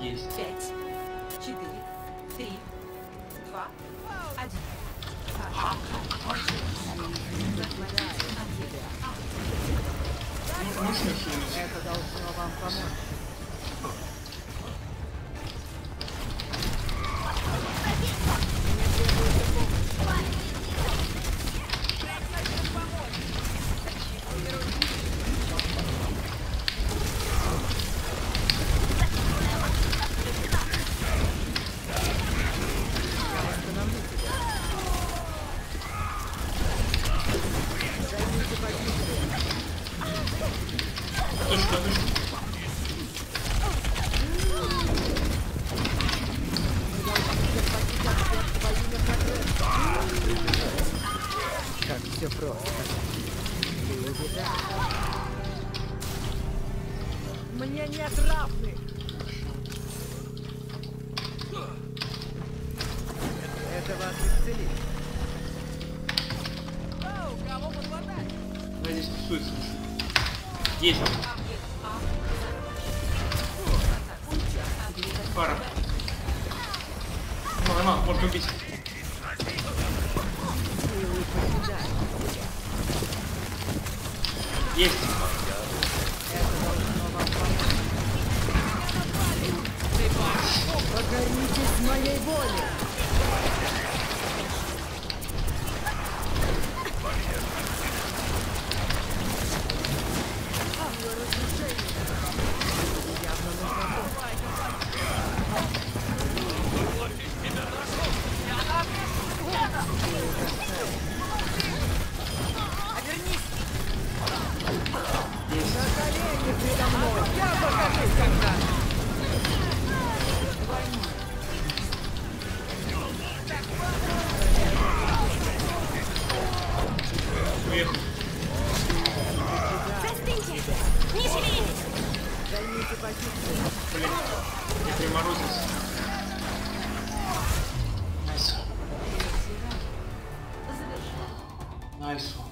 Есть. 5, 4, 3, 2, 1. Можно хилить? Это должно вам помочь. Точка. Как все просто. Ты убегаешь. Мне нет равных. Это вас исцелит. Кого подводать? Я здесь тусуется. Есть. Пара. Нормально, можно убить. Есть. Покоритесь моей воле. Явно нужна помощь. На колени передо мной. Я покажусь когда. Уехал. Не шевелитесь! Займите позицию. Блин, я приморозился. Найс. Найс.